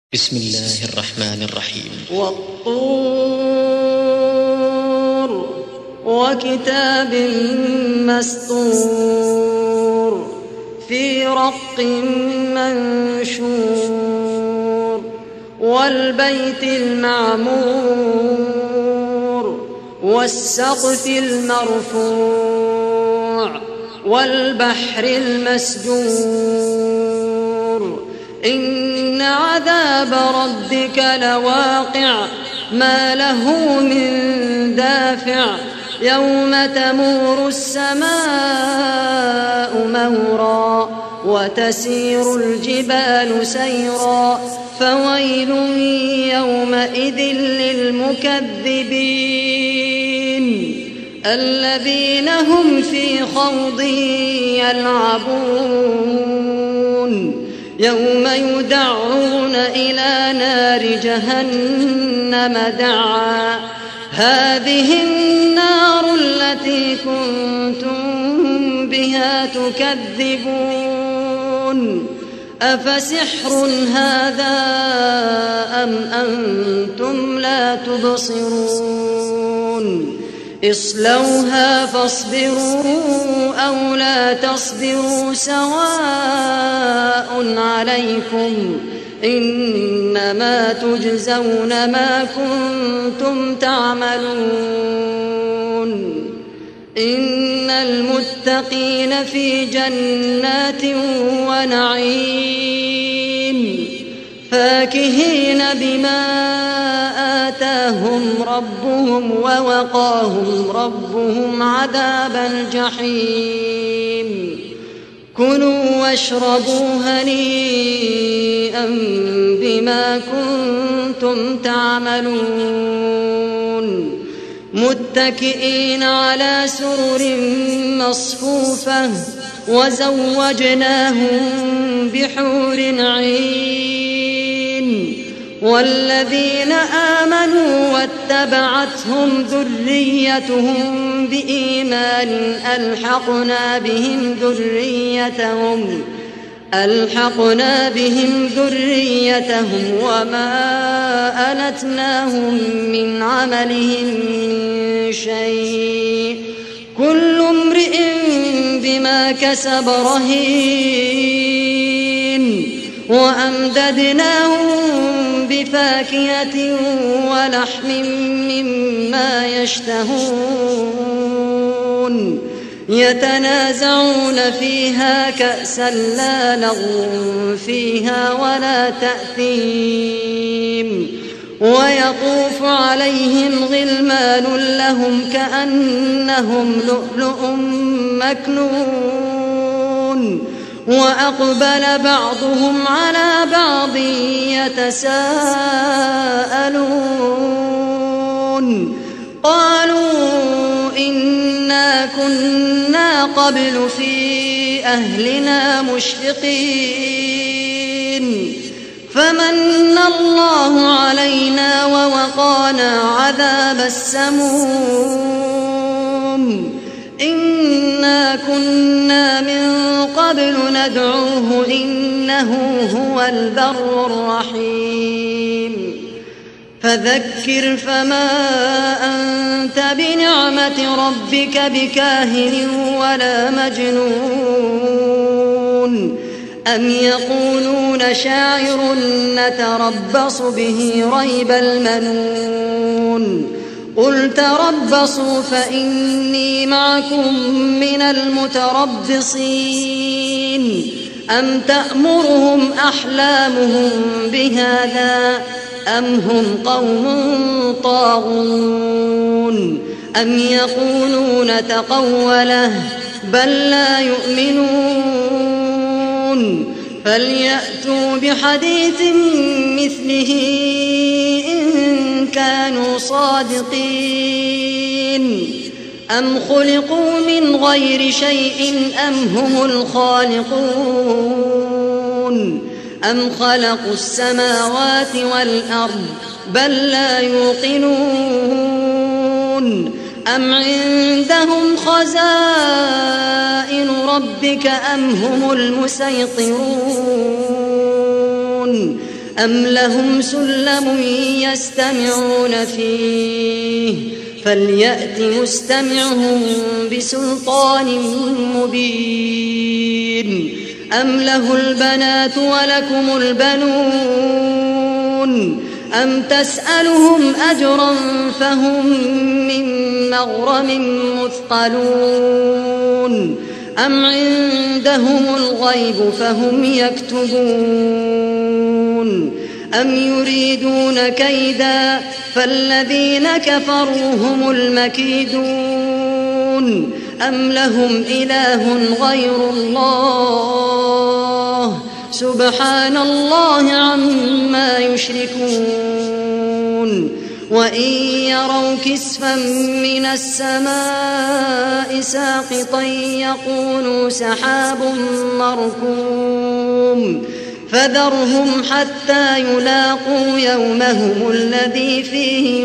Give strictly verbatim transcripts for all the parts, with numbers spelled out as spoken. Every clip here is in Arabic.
بسم الله الرحمن الرحيم. والطور وكتاب مسطور في رق منشور والبيت المعمور والسقف المرفوع والبحر المسجور إن عذاب ربك لواقع ما له من دافع يوم تمور السماء مورا وتسير الجبال سيرا فويل يومئذ للمكذبين الذين هم في خوض يلعبون يوم يدعون إلى نار جهنم دعا هذه النار التي كنتم بها تكذبون أفسحر هذا أم أنتم لا تبصرون اصلوها فاصبروا أو لا تصبروا سواء عليكم إنما تجزون ما كنتم تعملون إن المتقين في جنات ونعيم فاكهين بما آتاهم ربهم ووقاهم ربهم عذاب الجحيم كلوا واشربوا هنيئا بما كنتم تعملون متكئين على سرر مصفوفة وزوجناهم بحور عين والذين آمنوا واتبعتهم ذريتهم بإيمان ألحقنا بهم ذريتهم ألحقنا بهم ذريتهم وما ألتناهم من عملهم من شيء كل امرئ بما كسب رهين وأمددناهم بفاكهة ولحم مما يشتهون يتنازعون فيها كأسا لا لغو فيها ولا تأثيم ويطوف عليهم غلمان لهم كأنهم لؤلؤ مكنون وأقبل بعضهم على بعض يتساءلون قالوا إنا كنا قبل في أهلنا مشفقين فمن الله علينا ووقانا عذاب السموم إنا كنا من قبل ندعوه إنه هو البر الرحيم فذكر فما أنت بنعمة ربك بكاهن ولا مجنون أم يقولون شاعر نتربص به ريب المنون قل تربصوا فإني معكم من المتربصين أم تأمرهم أحلامهم بهذا أم هم قوم طاغون أم يقولون تقوله بل لا يؤمنون فليأتوا بحديث مثله إن كانوا صادقين أم خلقوا من غير شيء أم هم الخالقون أم خلقوا السماوات والأرض بل لا يوقنون أم عندهم خزائن ربك أم هم المسيطرون أم لهم سلم يستمعون فيه فليأت مستمعهم بسلطان مبين أم له البنات ولكم البنون أم تسألهم أجرا فهم من مغرم مثقلون أم عندهم الغيب فهم يكتبون أم يريدون كيدا فالذين كفروا هم المكيدون أم لهم إله غير الله سبحان الله عما يشركون وإن يروا كسفا من السماء ساقطا يقولوا سحاب مركوم فذرهم حتى يلاقوا يومهم الذي فيه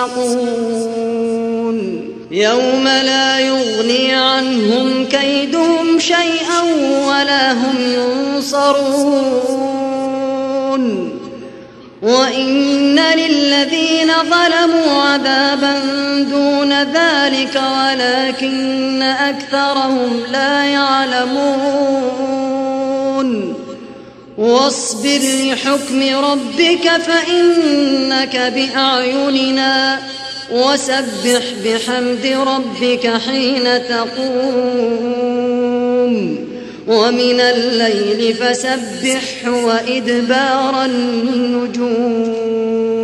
يصعقون يوم لا يغني عنهم كيدهم شيئا ولا هم ينصرون وإن للذين ظلموا عذابا دون ذلك ولكن أكثرهم لا يعلمون واصبر لحكم ربك فإنك بأعيننا وسبح بحمد ربك حين تقوم ومن الليل فسبحه وإدبار النجوم